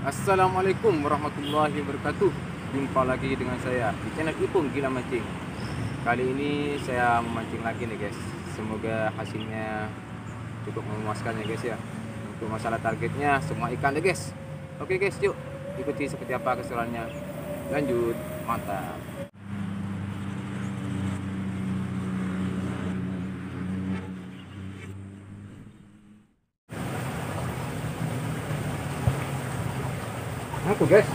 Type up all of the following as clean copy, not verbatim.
Assalamualaikum warahmatullahi wabarakatuh. Jumpa lagi dengan saya di channel Ipung Gila Mancing. Kali ini saya memancing lagi nih guys. Semoga hasilnya cukup memuaskan ya guys ya. Untuk masalah targetnya semua ikan deh guys. Oke guys, yuk ikuti seperti apa keseruannya. Lanjut, mantap. Aku guys.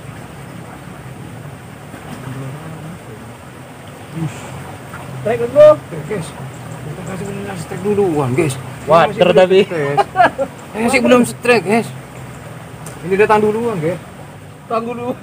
Strike bro. Guys. Kita kasih benar strike duluan guys. Water tapi. Masih belum strike guys. Ini datang duluan guys. Tunggu dulu.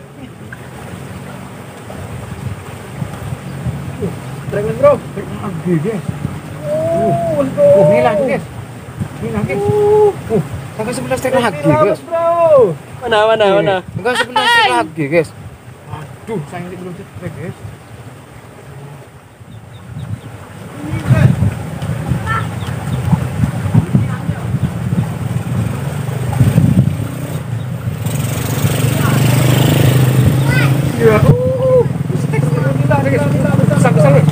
Strike bro. Lagi guys. Let's go. Ini lagi guys. Ini lagi. Sampai 11 strike lagi guys. Bro. Mana? Enggak 11 strike lagi guys. Aduh, saya ini belum strike guys. Ya, strike gila guys. Besar nih.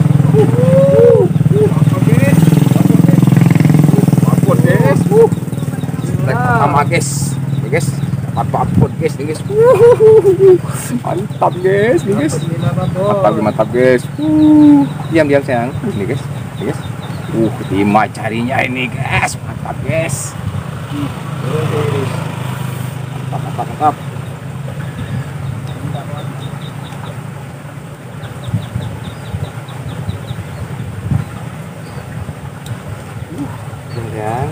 Apot guys. Strike pertama guys. Nih guys. Apot guys nih guys. Mantap guys nih guys. Mantap guys. Diam sayang. Nih guys. Nih guys. Lima carinya ini guys. Mantap guys. Mantap. Sayang.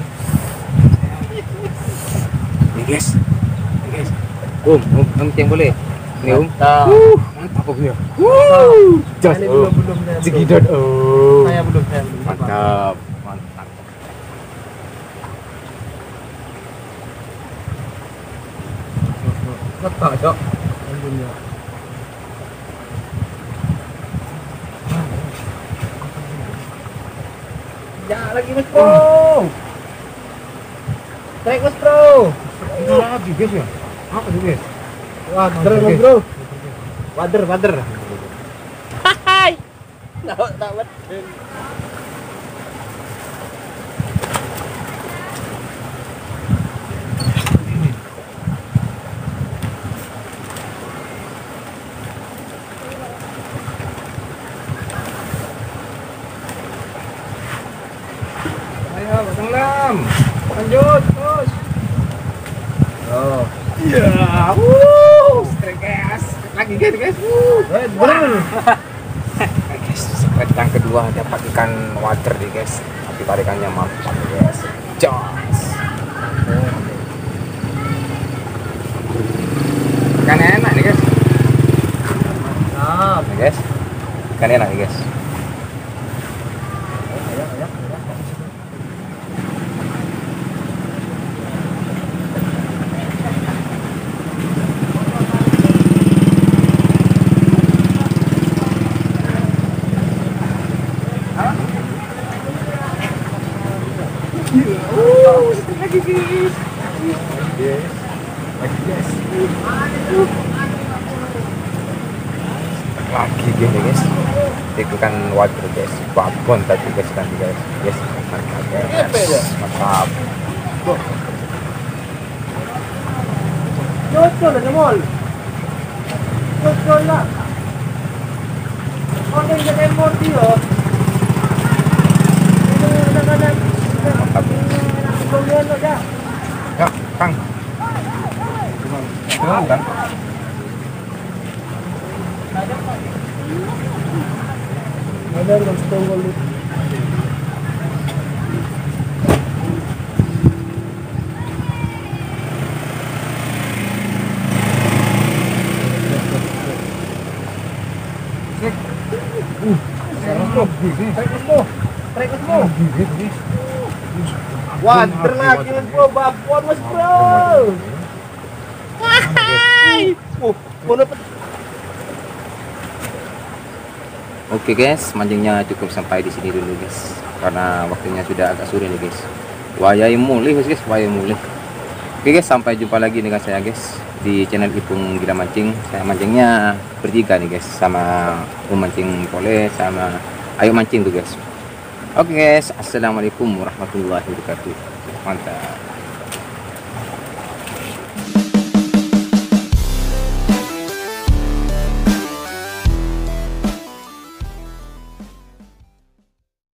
Nih guys. Yang boleh. Nih Mantap. Mantap ya. Just belum. Segidot. Saya belum. Mantap. Letak, Cok. Ya lagi mas bro. Strike mas bro. Ini lagi guys ya. Apa sih guys? Wader mas bro. Wader. Hai. Tahu. Ayo, Bang Lam. Lanjut, terus. Oh. Iya. Strike guys. Lagi guys. Bener. Guys, strike yang kedua dapat ikan water nih guys. Tapi tarikannya mantap guys. Jos. Ikan enak nih guys. Mantap. Nih guys. Ikan enak nih guys. Lagi gini guys, ikan water guys, babon tadi guys guys, mantap guys, mantap. Cocok lah jemol. Cocok lah. Orang yang emosi loh. Mantap. Ya, Kang. Kan? Ada yang setongol itu. Strike bro. Wader lagi mas bro, babon mas bro. Wahai. Oke guys, mancingnya cukup sampai di sini dulu guys, karena waktunya sudah agak sore nih guys. Wayai mulih guys, wayai mulih. Oke guys, sampai jumpa lagi dengan saya guys. di channel Ipung Gila Mancing. Saya mancingnya bertiga nih guys, sama Mancing Pole sama Ayo Mancing tuh guys. Oke guys, assalamualaikum warahmatullahi wabarakatuh. Mantap.